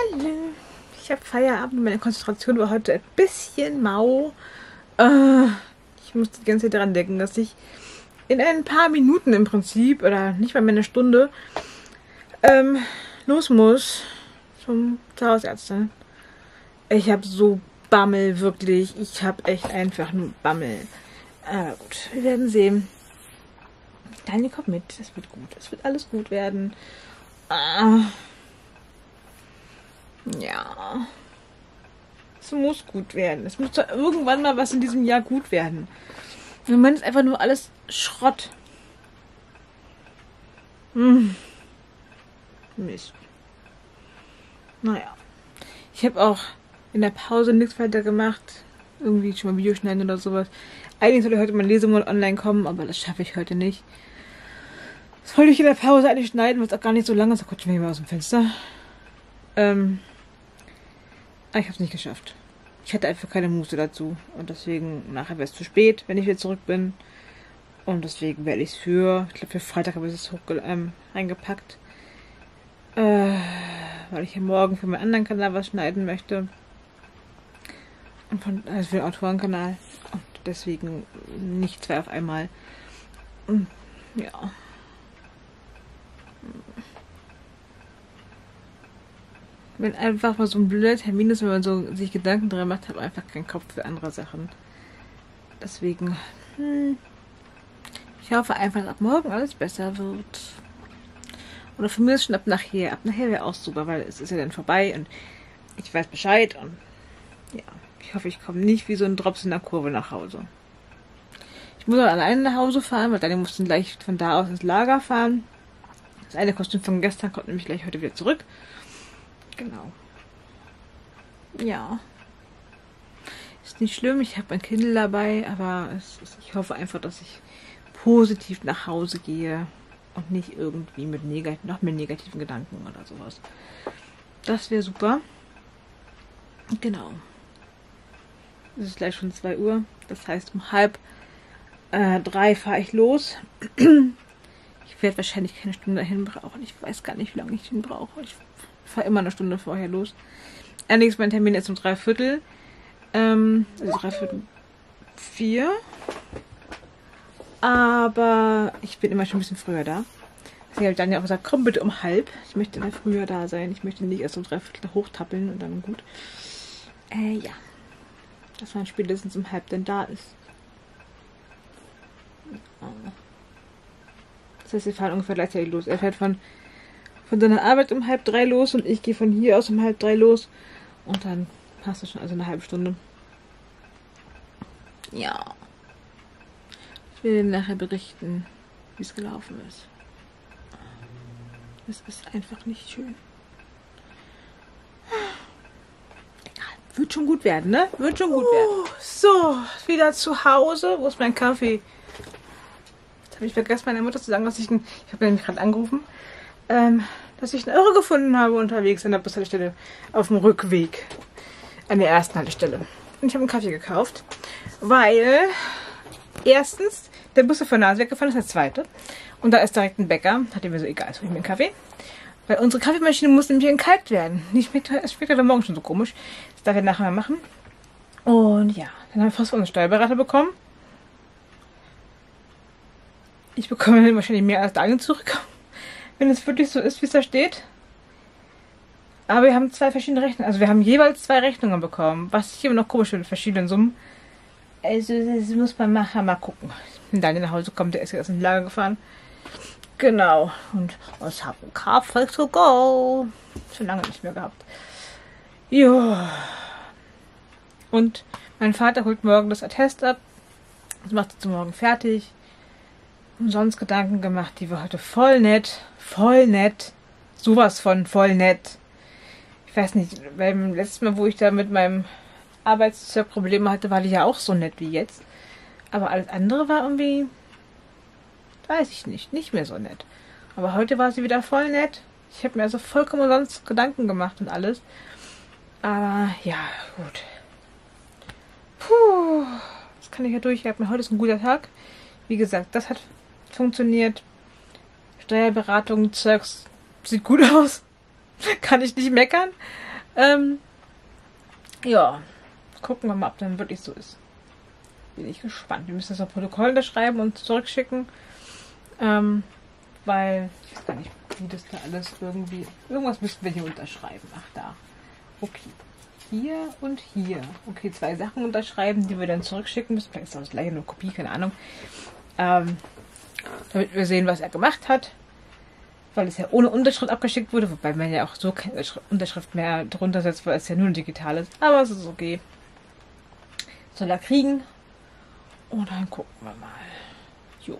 Hallo. Ich habe Feierabend. Meine Konzentration war heute ein bisschen mau. Ich musste die ganze Zeit daran denken, dass ich in ein paar Minuten im Prinzip, oder nicht mal mehr eine Stunde, los muss zur Hausärztin. Ich habe so Bammel, wirklich. Ich habe echt einfach nur Bammel. Aber gut, wir werden sehen. Daniel kommt mit. Es wird gut. Es wird alles gut werden. Ja. Es muss gut werden. Es muss doch irgendwann mal was in diesem Jahr gut werden. Im Moment ist einfach nur alles Schrott. Mist. Naja. Ich habe auch in der Pause nichts weiter gemacht. Irgendwie schon mal Video schneiden oder sowas. Eigentlich sollte heute mein Lesemodul online kommen, aber das schaffe ich heute nicht. Das wollte ich in der Pause eigentlich schneiden, weil es auch gar nicht so lange ist. Da gucke ich mir mal aus dem Fenster. Aber ich habe es nicht geschafft. Ich hatte einfach keine Muße dazu. Und deswegen, nachher wäre es zu spät, wenn ich wieder zurück bin. Und deswegen werde ich es ich glaube für Freitag habe ich es reingepackt. Weil ich ja morgen für meinen anderen Kanal was schneiden möchte. Und also für den Autorenkanal. Und deswegen nicht zwei auf einmal. Und ja. Wenn einfach mal so ein blöder Termin ist, wenn man so sich Gedanken dran macht, habe einfach keinen Kopf für andere Sachen. Deswegen, ich hoffe einfach, dass ab morgen alles besser wird. Oder für mich ist schon ab nachher. Ab nachher wäre auch super, weil es ist ja dann vorbei und ich weiß Bescheid und ja, ich hoffe, ich komme nicht wie so ein Drops in der Kurve nach Hause. Ich muss auch alleine nach Hause fahren, weil dann mussten gleich von da aus ins Lager fahren. Das eine Kostüm von gestern kommt nämlich gleich heute wieder zurück. Genau. Ja. Ist nicht schlimm, ich habe mein Kindle dabei, aber ich hoffe einfach, dass ich positiv nach Hause gehe und nicht irgendwie mit noch mehr negativen Gedanken oder sowas. Das wäre super. Genau. Es ist gleich schon 2 Uhr, das heißt um 2:30 fahre ich los. Ich werde wahrscheinlich keine Stunde dahin brauchen. Ich weiß gar nicht, wie lange ich den brauche. Ich fahre immer eine Stunde vorher los. Allerdings mein Termin ist um 3:15. Also 3:45. Aber ich bin immer schon ein bisschen früher da. Deswegen habe ich dann ja auch gesagt, komm bitte um 1:30. Ich möchte dann früher da sein. Ich möchte nicht erst um 3:15 hochtappeln und dann gut. Ja. Dass man spätestens um 1:30 dann da ist. Das heißt, wir fahren ungefähr gleichzeitig los. Er fährt von seiner Arbeit um 2:30 los und ich gehe von hier aus um 2:30 los. Und dann passt das schon, also eine halbe Stunde. Ja. Ich will nachher berichten, wie es gelaufen ist. Es ist einfach nicht schön. Egal. Wird schon gut werden, ne? Wird schon gut werden. So, wieder zu Hause. Wo ist mein Kaffee? Jetzt habe ich vergessen, meiner Mutter zu sagen, dass ich habe nämlich gerade angerufen, dass ich einen Euro gefunden habe unterwegs an der Bushaltestelle auf dem Rückweg. An der ersten Haltestelle. Und ich habe einen Kaffee gekauft, weil erstens der Bus von Nase weggefahren ist, der zweite. Und da ist direkt ein Bäcker. Hat mir so egal, jetzt hole ich mir einen Kaffee. Weil unsere Kaffeemaschine muss nämlich entkalkt werden. Es schmeckt heute Morgen schon so komisch. Das darf ich nachher mal machen. Und ja, dann haben wir fast von unserem Steuerberater bekommen. Ich bekomme wahrscheinlich mehr als Daniel zurück. Wenn es wirklich so ist, wie es da steht. Aber wir haben 2 verschiedene Rechnungen. Also wir haben jeweils 2 Rechnungen bekommen. Was ich immer noch komisch finde, mit verschiedenen Summen. Also das muss man nachher mal gucken. Wenn Daniel nach Hause kommt, der ist jetzt ins Lager gefahren. Genau. Und ich habe ein Kaffee to go. Schon lange nicht mehr gehabt. Ja. Und mein Vater holt morgen das Attest ab. Das macht er zu morgen fertig. Und sonst Gedanken gemacht. Die war heute voll nett. Voll nett. Sowas von voll nett. Ich weiß nicht, beim letzten Mal, wo ich da mit meinem Arbeitszeug Probleme hatte, war die ja auch so nett wie jetzt. Aber alles andere war irgendwie, weiß ich nicht mehr so nett. Aber heute war sie wieder voll nett. Ich habe mir also vollkommen sonst Gedanken gemacht und alles. Aber ja, gut. Puh, das kann ich ja durchhalten. Heute ist ein guter Tag. Wie gesagt, das hat funktioniert. Steuerberatung, Zeugs, sieht gut aus. Kann ich nicht meckern. Ja, gucken wir mal, ob dann wirklich so ist. Bin ich gespannt. Wir müssen das auf Protokoll unterschreiben und zurückschicken. Weil, ich weiß gar nicht, wie das da alles irgendwie... Irgendwas müssten wir hier unterschreiben. Ach, da. Okay. Hier und hier. Okay, 2 Sachen unterschreiben, die wir dann zurückschicken müssen. Vielleicht ist das gleich eine Kopie, keine Ahnung. Damit wir sehen, was er gemacht hat. Weil es ja ohne Unterschrift abgeschickt wurde. Wobei man ja auch so keine Unterschrift mehr drunter setzt, weil es ja nur ein digitales. Aber es ist okay. Soll er kriegen. Und dann gucken wir mal. Jo.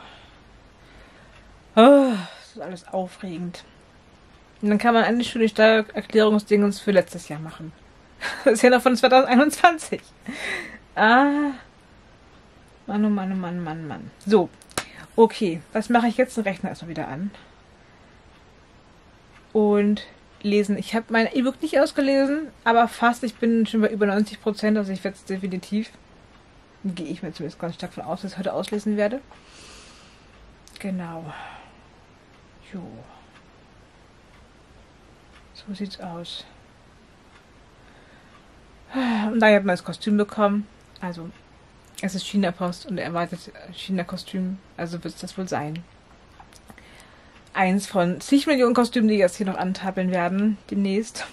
Oh, das ist alles aufregend. Und dann kann man eigentlich schon die Steuererklärungsdingens für letztes Jahr machen. Das ist ja noch von 2021. Mann, oh Mann, oh Mann, Mann, Mann. So, okay. Was mache ich jetzt? Den Rechner erstmal wieder an. Und lesen. Ich habe mein E-Book nicht ausgelesen, aber fast. Ich bin schon bei über 90%, also ich werde es definitiv. Gehe ich mir zumindest ganz stark von aus, dass ich heute auslesen werde. Genau. Jo. So sieht's aus. Und da habe ich ein neues Kostüm bekommen. Also, es ist China-Post und er erwartet China-Kostüm. Also wird es das wohl sein. Eins von zig Millionen Kostümen, die jetzt hier noch antappeln werden, demnächst.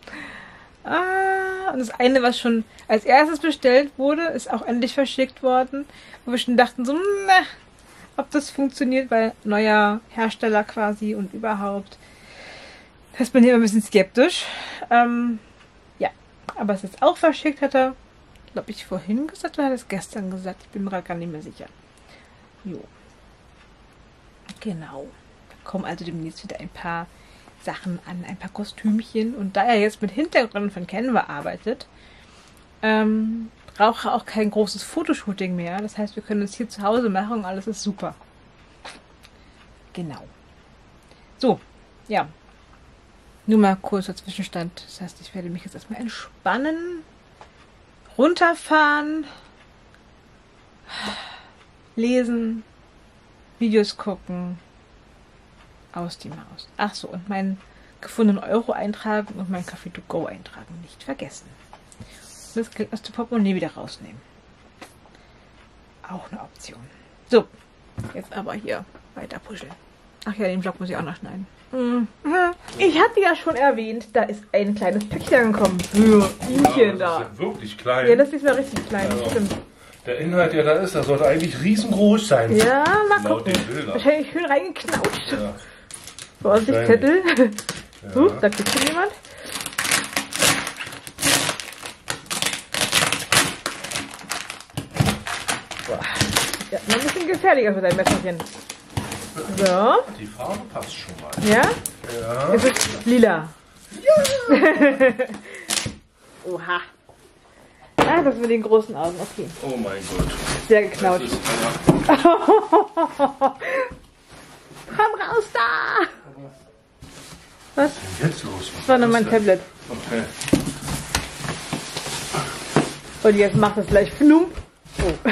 Und das eine, was schon als erstes bestellt wurde, ist auch endlich verschickt worden. Wo wir schon dachten, so, ob das funktioniert, weil neuer Hersteller quasi und überhaupt. Das bin ich immer ein bisschen skeptisch. Ja, aber es ist auch verschickt, hat er, glaube ich, vorhin gesagt oder hat er es gestern gesagt? Ich bin mir gerade gar nicht mehr sicher. Jo. Genau. Da kommen also demnächst wieder ein paar Sachen an, ein paar Kostümchen. Und da er jetzt mit Hintergründen von Canva arbeitet, braucht er auch kein großes Fotoshooting mehr. Das heißt, wir können es hier zu Hause machen und alles ist super. Genau. So, ja. Nur mal kurzer Zwischenstand. Das heißt, ich werde mich jetzt erstmal entspannen, runterfahren, lesen, Videos gucken, aus die Maus. Ach so, und meinen gefundenen Euro eintragen und mein Café to go eintragen. Nicht vergessen. Und das Geld aus dem Portemonnaie wieder rausnehmen. Auch eine Option. So, jetzt aber hier weiter puscheln. Ach ja, den Vlog muss ich auch noch schneiden. Ich hatte ja schon erwähnt, da ist ein kleines Päckchen gekommen für Ihchen da. Das ist ja wirklich klein. Ja, das ist mal richtig klein, Also, stimmt. der Inhalt, der da ist, das sollte eigentlich riesengroß sein. Ja, mal Laut gucken. den Bildern. Wahrscheinlich schön reingeknautscht. Ja. Vorsicht, Wahrscheinlich. Zettel. Ja. Da kriegt schon jemand. Boah. Ja, noch ein bisschen gefährlicher für dein Messerchen. So. Die Farbe passt schon mal. Ja? Ja. Es ist lila. Ja. Oha. Ah, das mit den großen Augen. Okay. Oh mein Gott. Sehr geknautscht. Das ist Komm raus da! Was? jetzt los. Das war nur mein Tablet. Okay. Und jetzt macht es gleich Fnump. Oh.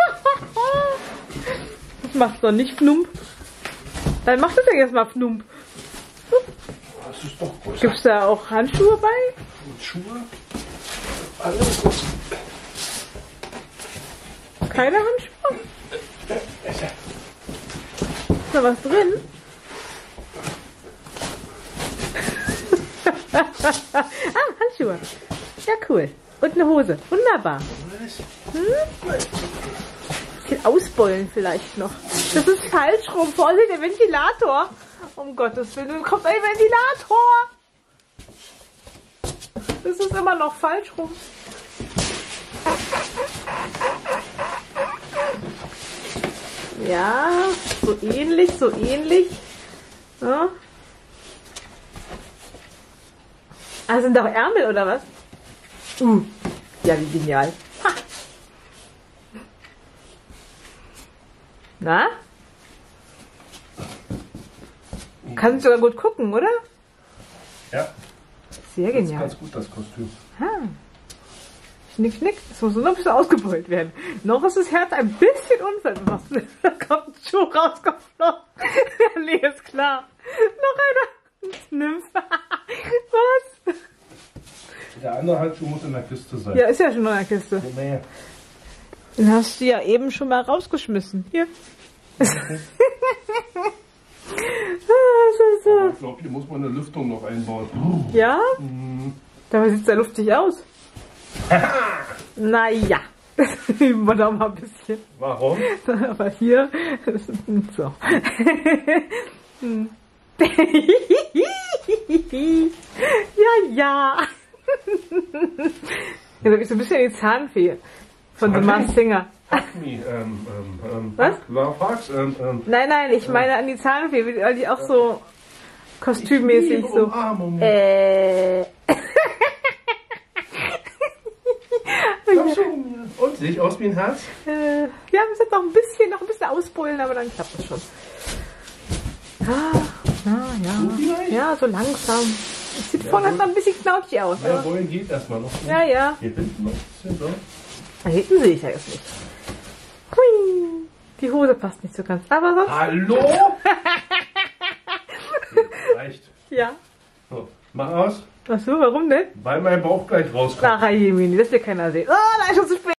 Das macht doch nicht Fnump. Dann macht es ja jetzt mal Fnump. Das ist doch größer. Gibt es da auch Handschuhe bei? Und Schuhe? Alles gut. Keine Handschuhe? Ist da was drin? Handschuhe. Ja, cool. Und eine Hose. Wunderbar. Bisschen ausbeulen vielleicht noch. Das ist falsch rum. Vorsicht, der Ventilator. Um Gottes Willen, dann kommt ein Ventilator. Das ist immer noch falsch rum. Ja, so ähnlich, so ähnlich. Ja. Ah, sind doch Ärmel oder was? Ja, wie genial. Ha. Na? Kannst du sogar gut gucken, oder? Ja. Sehr Das ist genial. ganz gut, das Kostüm. Ha. Schnick, schnick. Das muss nur noch ein bisschen ausgebeult werden. Noch ist das Herz ein bisschen unvermacht. Da kommt ein Schuh rausgeflogen. Nee, ist klar. Noch einer. Nymph. Was? Der andere Handschuh muss in der Kiste sein. Ja, ist ja schon in der Kiste. Gib mal her. Den hast du ja eben schon mal rausgeschmissen. Hier. Aber ich glaube, hier muss man eine Lüftung noch einbauen. Ja? Dabei sieht es ja luftig aus. Naja. Üben wir doch mal ein bisschen. Warum? Aber hier. So. Ja. Ja, da bist du ein bisschen die Zahnfee von The Masked Singer. Was? Fax? Nein, ich meine an die Zahnfee, weil die auch so kostümmäßig so. Und sehe ich aus wie ein Herz? Ja, wir müssen noch ein bisschen ausbullen, aber dann klappt das schon. Ja. Ja, so langsam. Es sieht vorne erstmal ein bisschen knautschig aus. Ja, wohin geht erstmal noch? Ja. Hier hinten noch ein bisschen so. Da hinten sehe ich ja jetzt nicht. Hui. Die Hose passt nicht so ganz. Aber sonst. Hallo? Reicht. Ja. So, mach aus. Ach so, warum denn? Weil mein Bauch gleich rauskommt. Ach, Jemini, das will keiner sehen. Oh, nein, schon zu spät.